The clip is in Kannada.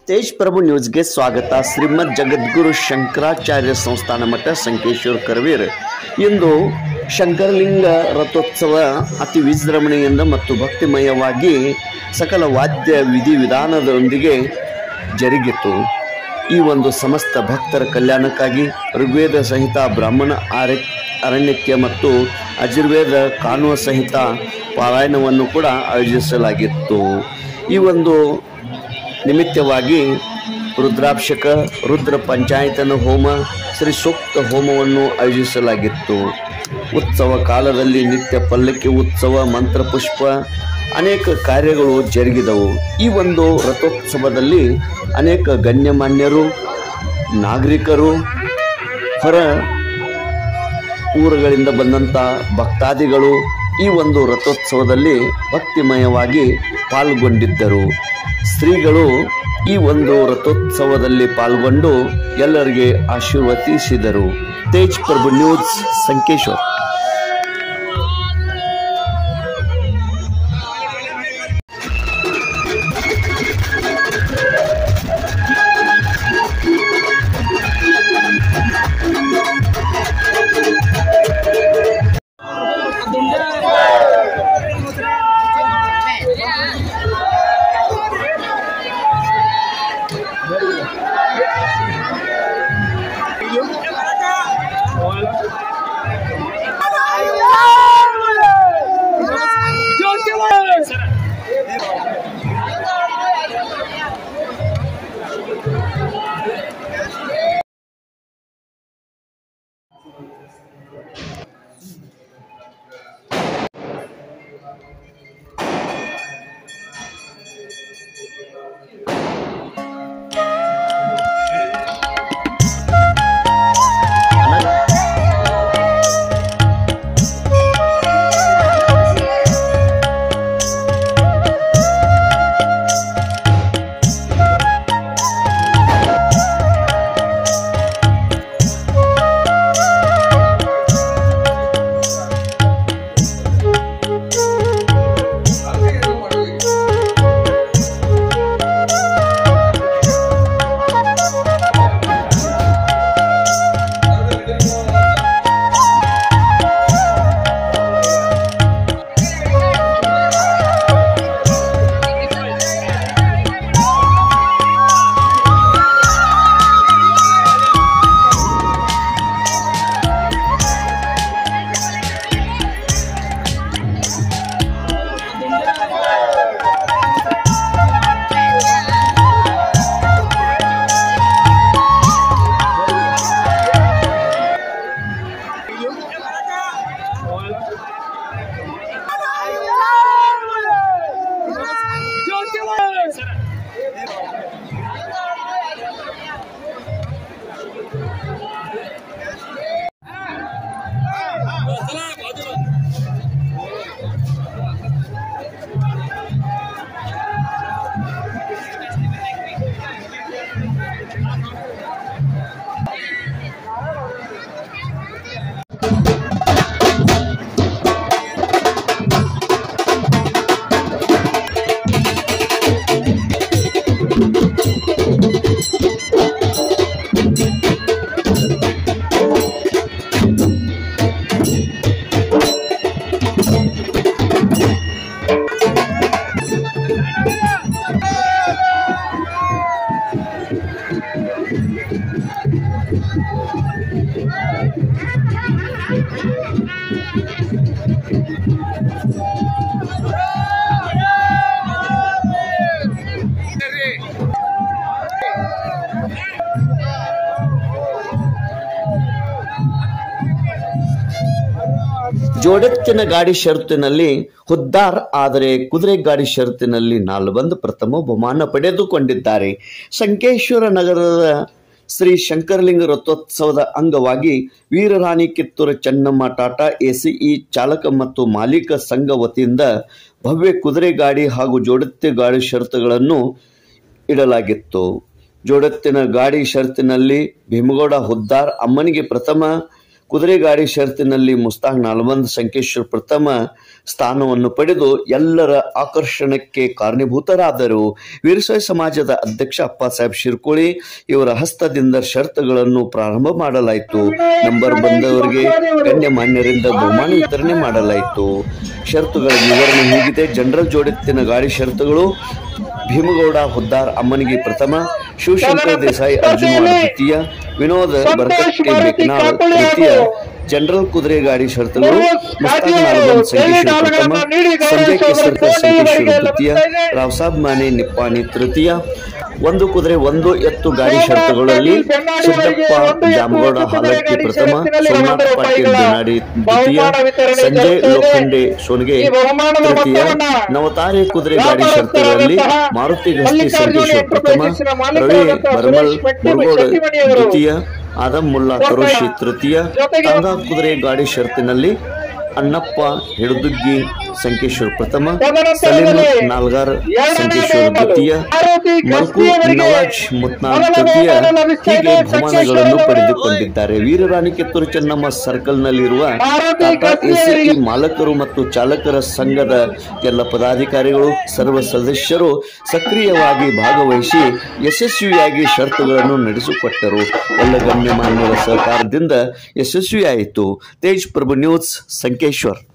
ತೇಜ್ ಪ್ರಭು ನ್ಯೂಸ್ಗೆ ಸ್ವಾಗತ. ಶ್ರೀಮದ್ ಜಗದ್ಗುರು ಶಂಕರಾಚಾರ್ಯ ಸಂಸ್ಥಾನ ಮಠ ಸಂಕೇಶ್ವರ ಕರವೀರ್ ಇಂದು ಶಂಕರಲಿಂಗ ರಥೋತ್ಸವ ಅತಿ ವಿಜೃಂಭಣೆಯಿಂದ ಮತ್ತು ಭಕ್ತಿಮಯವಾಗಿ ಸಕಲ ವಾದ್ಯ ವಿಧಿವಿಧಾನದೊಂದಿಗೆ ಜರುಗಿತು. ಈ ಒಂದು ಸಮಸ್ತ ಭಕ್ತರ ಕಲ್ಯಾಣಕ್ಕಾಗಿ ಋಗ್ವೇದ ಸಹಿತ ಬ್ರಾಹ್ಮಣ ಅರಣ್ಯಕ್ಕೆ ಮತ್ತು ಅಜುರ್ವೇದ ಕಾನೂನು ಸಹಿತ ಪಾರಾಯಣವನ್ನು ಕೂಡ ಆಯೋಜಿಸಲಾಗಿತ್ತು. ಈ ಒಂದು ನಿಮಿತ್ತವಾಗಿ ರುದ್ರಾಭಿಷೇಕ, ರುದ್ರ ಪಂಚಾಯತನ ಹೋಮ, ಶ್ರೀ ಸೂಕ್ತ ಹೋಮವನ್ನು ಆಯೋಜಿಸಲಾಗಿತ್ತು. ಉತ್ಸವ ಕಾಲದಲ್ಲಿ ನಿತ್ಯ ಪಲ್ಲಕ್ಕಿ ಉತ್ಸವ, ಮಂತ್ರಪುಷ್ಪ ಅನೇಕ ಕಾರ್ಯಗಳು ಜರುಗಿದವು. ಈ ಒಂದು ರಥೋತ್ಸವದಲ್ಲಿ ಅನೇಕ ಗಣ್ಯಮಾನ್ಯರು, ನಾಗರಿಕರು, ಹೊರ ಊರುಗಳಿಂದ ಬಂದಂಥ ಭಕ್ತಾದಿಗಳು ಈ ಒಂದು ರಥೋತ್ಸವದಲ್ಲಿ ಭಕ್ತಿಮಯವಾಗಿ ಪಾಲ್ಗೊಂಡಿದ್ದರು. ಶ್ರೀಗಳು ಈ ಒಂದು ರಥೋತ್ಸವದಲ್ಲಿ ಪಾಲ್ಗೊಂಡು ಎಲ್ಲರಿಗೆ ಆಶೀರ್ವದಿಸಿದರು. ತೇಜ್ ಪ್ರಭು ನ್ಯೂಸ್ ಸಂಕೇಶ್ವರ. ಜೋಡೆತ್ತಿನ ಗಾಡಿ ಷರತ್ತಿನಲ್ಲಿ ಹುದ್ದಾರ್, ಆದರೆ ಕುದುರೆ ಗಾಡಿ ಷರತ್ತಿನಲ್ಲಿ ನಾಲ್ಬಂದ್ ಪ್ರಥಮ ಬಹುಮಾನ ಪಡೆದುಕೊಂಡಿದ್ದಾರೆ. ಸಂಕೇಶ್ವರ ನಗರದ ಶ್ರೀ ಶಂಕರಲಿಂಗ ರಥೋತ್ಸವದ ಅಂಗವಾಗಿ ವೀರರಾಣಿ ಕಿತ್ತೂರು ಚೆನ್ನಮ್ಮ ಟಾಟಾ ಎಸಿಇ ಚಾಲಕ ಮತ್ತು ಮಾಲೀಕ ಸಂಘ ವತಿಯಿಂದ ಭವ್ಯ ಕುದುರೆ ಗಾಡಿ ಹಾಗೂ ಜೋಡೆತ್ತಿ ಗಾಡಿ ಷರತ್ತುಗಳನ್ನು ಇಡಲಾಗಿತ್ತು. ಜೋಡೆತ್ತಿನ ಗಾಡಿ ಷರತ್ತಿನಲ್ಲಿ ಭೀಮಗೌಡ ಹುದ್ದಾರ್ ಅಮ್ಮನಿಗೆ ಪ್ರಥಮ, ಕುದುರೆ ಗಾಡಿ ಷರತ್ತಿನಲ್ಲಿ ಮುಸ್ತಾಕ್ ನಾಲ್ಬಂದ್ ಸಂಕೇಶ್ವರ್ ಪ್ರಥಮ ಸ್ಥಾನವನ್ನು ಪಡೆದು ಎಲ್ಲರ ಆಕರ್ಷಣಕ್ಕೆ ಕಾರಣೀಭೂತರಾದರು. ವೀರಶೈವ ಸಮಾಜದ ಅಧ್ಯಕ್ಷ ಅಪ್ಪಾಸಾಹೇಬ್ ಶಿರ್ಕೋಳಿ ಇವರ ಹಸ್ತದಿಂದ ಷರತ್ತುಗಳನ್ನು ಪ್ರಾರಂಭ ಮಾಡಲಾಯಿತು. ನಂಬರ್ ಬಂದವರಿಗೆ ಗಣ್ಯಮಾನ್ಯರಿಂದ ಬಹುಮಾನ ವಿತರಣೆ ಮಾಡಲಾಯಿತು. ಷರತ್ತುಗಳ ವಿವರಣೆ ಹೀಗಿದೆ. ಜನರಲ್ ಜೋಡೆತ್ತಿನ ಗಾಡಿ ಷರತ್ತುಗಳು: ಭೀಮಗೌಡ ಹುದ್ದಾರ್ ಅಮ್ಮನಿಗೆ ಪ್ರಥಮ, ಶಿವಶಂಕರ ದೇಸಾಯಿ ಅರ್ಜುನವಾಡ ದ್ವಿತೀಯ, ವಿನೋದ ಬರಕಟ್ಟೆ ಬೇಕನಾಳ್ ತೃತೀಯ. ಜನರಲ್ ಕುದುರೆ ಗಾಡಿ ಷರತ್ತುಗಳು: ಮುಸ್ತಾಕ್ ನಾಲ್ಬಂದ್ ಸಂಕೇಶ್ವರ ಪ್ರಥಮ, ಸಂಜಯ್ ಕೇಸರ್ಕರ್ ಸಂಕೇಶ್ವರ ದ್ವಿತೀಯ, ರಾವ್ಸಾಬ್ ಮಾನೆ ನಿಪ್ಪಾಣಿ ತೃತೀಯ. ಒಂದು ಕುದುರೆ ಒಂದು ಎತ್ತು ಗಾಡಿ ಷರತ್ತುಗಳಲ್ಲಿ ಸಿದ್ದಪ್ಪ ಜಾಮಗೌಡ ಹಾಲಟ್ಟಿ ಪ್ರಥಮ, ಸೋಮನಾಥ್ ಪಾಟೀಲ್ ಬೆನಾಡಿ ದ್ವಿತೀಯ, ಸಂಜಯ್ ಲೋಖಂಡೆ ಸೋನ್ಗೆ ತೃತೀಯ. ನವತಾರೆ ಕುದುರೆ ಗಾಡಿ ಷರತ್ತುಗಳಲ್ಲಿ ಮಾರುತಿ ಗಸ್ತಿ ಸಂಕೇಶ್ವರ್ ಪ್ರಥಮ, ರವಿ ಬರ್ಮಲ್ ಮುರುಗೋಡ್ ದ್ವಿತೀಯ, ಆದಮ್ ಮುಲ್ಲಾ ಕರೋಶಿ ತೃತೀಯ. ತಾಂಗಾ ಕುದುರೆ ಗಾಡಿ ಷರತ್ತಿನಲ್ಲಿ ಅಣ್ಣಪ್ಪ ಹಿಡದುಗ್ಗಿ ಸಂಕೇಶ್ವರ್ ಪ್ರಥಮ, ಸಲೀಂ ನಾಲ್ಗಾರ್ ಸಂಕೇಶ್ವರ್ ದ್ವಿತೀಯ, ಮಲ್ಕು ನವಾಜ್ ಮುತ್ನಾಳ್ ತೃತೀಯ. ಹೀಗೆ ಬಹುಮಾನಗಳನ್ನು ಪಡೆದುಕೊಂಡಿದ್ದಾರೆ. ವೀರರಾಣಿ ಕಿತ್ತೂರು ಚೆನ್ನಮ್ಮ ಸರ್ಕಲ್ನಲ್ಲಿರುವ ಟಾಟಾ ಎಸಿ ಮಾಲಕರು ಮತ್ತು ಚಾಲಕರ ಸಂಘದ ಎಲ್ಲ ಪದಾಧಿಕಾರಿಗಳು ಸರ್ವ ಸದಸ್ಯರು ಸಕ್ರಿಯವಾಗಿ ಭಾಗವಹಿಸಿ ಯಶಸ್ವಿಯಾಗಿ ಷರತ್ತುಗಳನ್ನು ನಡೆಸಿಕೊಟ್ಟರು. ಎಲ್ಲ ಗಣ್ಯಮಾನ್ಯರ ಸಹಕಾರದಿಂದ ಯಶಸ್ವಿಯಾಯಿತು. ತೇಜ್ ಪ್ರಭು ನ್ಯೂಸ್ ಸಂಕೇಶ್ವರ್.